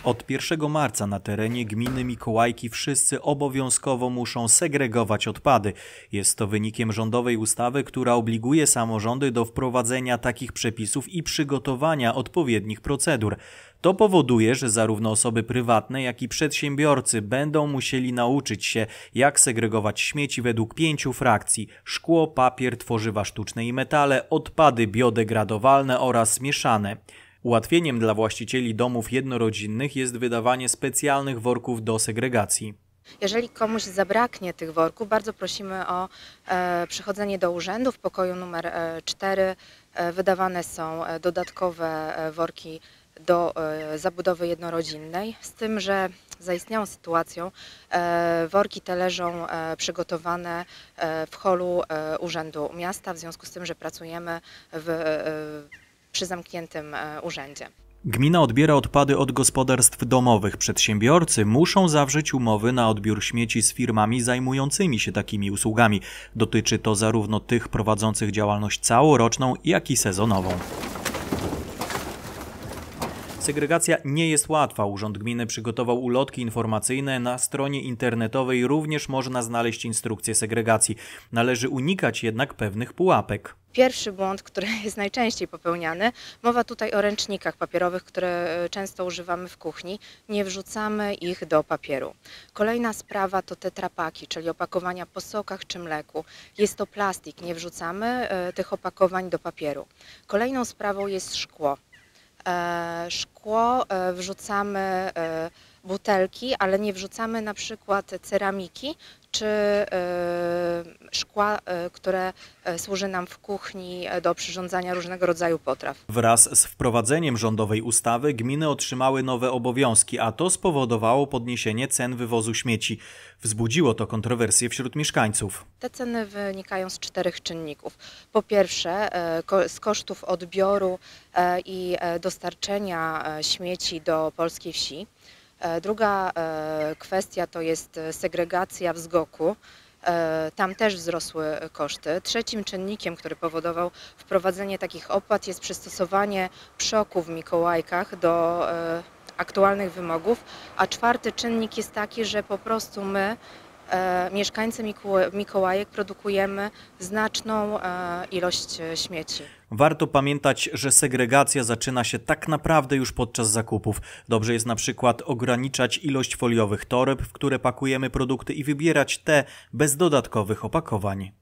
Od 1 marca na terenie gminy Mikołajki wszyscy obowiązkowo muszą segregować odpady. Jest to wynikiem rządowej ustawy, która obliguje samorządy do wprowadzenia takich przepisów i przygotowania odpowiednich procedur. To powoduje, że zarówno osoby prywatne, jak i przedsiębiorcy będą musieli nauczyć się, jak segregować śmieci według 5 frakcji: szkło, papier, tworzywa sztuczne i metale, odpady biodegradowalne oraz mieszane. Ułatwieniem dla właścicieli domów jednorodzinnych jest wydawanie specjalnych worków do segregacji. Jeżeli komuś zabraknie tych worków, bardzo prosimy o przychodzenie do urzędu. W pokoju numer 4 wydawane są dodatkowe worki do zabudowy jednorodzinnej, z tym, że zaistniałą sytuacją worki te leżą przygotowane w holu Urzędu Miasta, w związku z tym, że pracujemy przy zamkniętym urzędzie. Gmina odbiera odpady od gospodarstw domowych. Przedsiębiorcy muszą zawrzeć umowy na odbiór śmieci z firmami zajmującymi się takimi usługami. Dotyczy to zarówno tych prowadzących działalność całoroczną, jak i sezonową. Segregacja nie jest łatwa. Urząd Gminy przygotował ulotki informacyjne. Na stronie internetowej również można znaleźć instrukcję segregacji. Należy unikać jednak pewnych pułapek. Pierwszy błąd, który jest najczęściej popełniany, mowa tutaj o ręcznikach papierowych, które często używamy w kuchni. Nie wrzucamy ich do papieru. Kolejna sprawa to tetrapaki, czyli opakowania po sokach czy mleku. Jest to plastik, nie wrzucamy tych opakowań do papieru. Kolejną sprawą jest szkło. Szkło wrzucamy butelki, ale nie wrzucamy na przykład ceramiki czy szkła, które służy nam w kuchni do przyrządzania różnego rodzaju potraw. Wraz z wprowadzeniem rządowej ustawy gminy otrzymały nowe obowiązki, a to spowodowało podniesienie cen wywozu śmieci. Wzbudziło to kontrowersje wśród mieszkańców. Te ceny wynikają z 4 czynników. Po pierwsze, z kosztów odbioru i dostarczenia śmieci do polskiej wsi. Druga kwestia to jest segregacja w SGOK-u. Tam też wzrosły koszty. Trzecim czynnikiem, który powodował wprowadzenie takich opłat, jest przystosowanie PSZOK-u w Mikołajkach do aktualnych wymogów, a czwarty czynnik jest taki, że po prostu my, mieszkańcy Mikołajek, produkujemy znaczną ilość śmieci. Warto pamiętać, że segregacja zaczyna się tak naprawdę już podczas zakupów. Dobrze jest na przykład ograniczać ilość foliowych toreb, w które pakujemy produkty, i wybierać te bez dodatkowych opakowań.